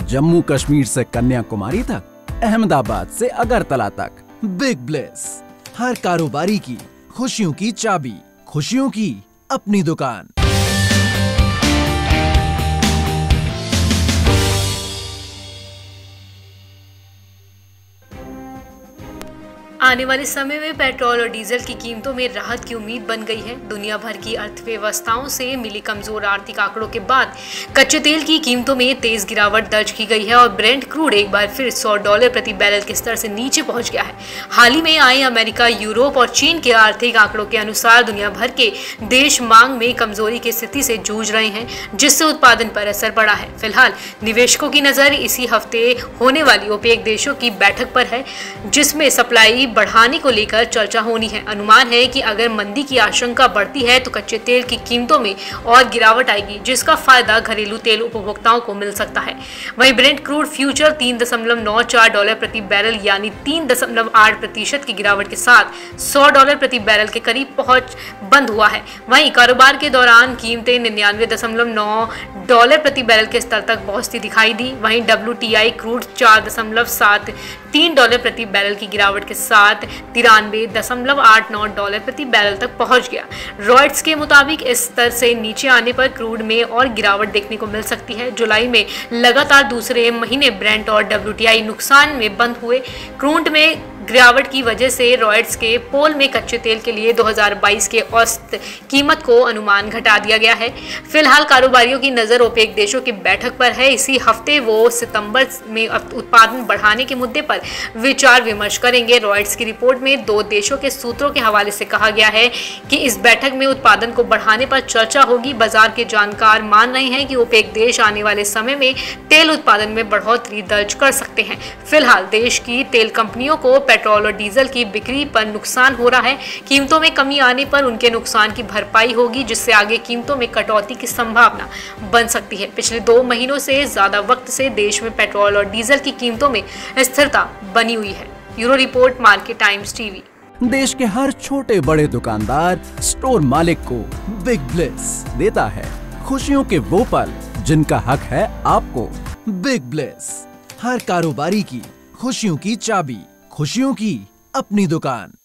जम्मू कश्मीर से कन्याकुमारी तक, अहमदाबाद से अगरतला तक। बिग ब्लेस, हर कारोबारी की खुशियों की चाबी, खुशियों की अपनी दुकान। आने वाले समय में पेट्रोल और डीजल की कीमतों में राहत की उम्मीद बन गई है। दुनिया भर की अर्थव्यवस्थाओं से मिली कमजोर आर्थिक आंकड़ों के बाद कच्चे तेल की कीमतों में तेज गिरावट दर्ज की गई है और ब्रेंट क्रूड एक बार फिर $100 प्रति बैरल के स्तर से नीचे पहुंच गया है। हाल ही में आए अमेरिका, यूरोप और चीन के आर्थिक आंकड़ों के अनुसार दुनिया भर के देश मांग में कमजोरी की स्थिति से जूझ रहे हैं, जिससे उत्पादन पर असर पड़ा है। फिलहाल निवेशकों की नजर इसी हफ्ते होने वाली ओपेक देशों की बैठक पर है, जिसमें सप्लाई बढ़ाने को लेकर चर्चा होनी है। अनुमान है कि अगर मंदी की आशंका बढ़ती है तो कच्चे तेल की कीमतों में और गिरावट आएगी, जिसका फायदा घरेलू तेल उपभोक्ताओं को मिल सकता है। वहीं ब्रेंट क्रूड फ्यूचर $3.94 प्रति बैरल यानी 3.8% की गिरावट के साथ $100 प्रति बैरल के करीब पहुंच बंद हुआ है। वहीं कारोबार के दौरान कीमतें $99.9 प्रति बैरल के स्तर तक पहुंचती दिखाई दी। वहीं WTI क्रूड $4.73 प्रति बैरल की गिरावट के साथ $93.89 प्रति बैरल तक पहुंच गया। रॉयटर्स के मुताबिक इस स्तर से नीचे आने पर क्रूड में और गिरावट देखने को मिल सकती है। जुलाई में लगातार दूसरे महीने ब्रेंट और WTI नुकसान में बंद हुए। क्रूड में गिरावट की वजह से रॉयटर्स के पोल में कच्चे तेल के लिए 2022 के औसत कीमत को अनुमान घटा दिया गया है। फिलहाल कारोबारियों की नजर ओपेक देशों की बैठक पर है। इसी हफ्ते वो सितंबर में उत्पादन बढ़ाने के मुद्दे पर विचार विमर्श करेंगे। रॉयटर्स की रिपोर्ट में 2 देशों के सूत्रों के हवाले से कहा गया है कि इस बैठक में उत्पादन को बढ़ाने पर चर्चा होगी। बाजार के जानकार मान रहे हैं कि ओपेक देश आने वाले समय में तेल उत्पादन में बढ़ोतरी दर्ज कर सकते हैं। फिलहाल देश की तेल कंपनियों को पेट्रोल और डीजल की बिक्री पर नुकसान हो रहा है। कीमतों में कमी आने पर उनके नुकसान की भरपाई होगी, जिससे आगे कीमतों में कटौती की संभावना बन सकती है। पिछले 2 महीनों से ज्यादा वक्त से देश में पेट्रोल और डीजल की कीमतों में स्थिरता बनी हुई है। Bureau report, market times TV. देश के हर छोटे बड़े दुकानदार, स्टोर मालिक को बिग ब्लेस देता है खुशियों के वो पल जिनका हक है आपको। बिग ब्लेस, हर कारोबारी की खुशियों की चाबी, खुशियों की अपनी दुकान।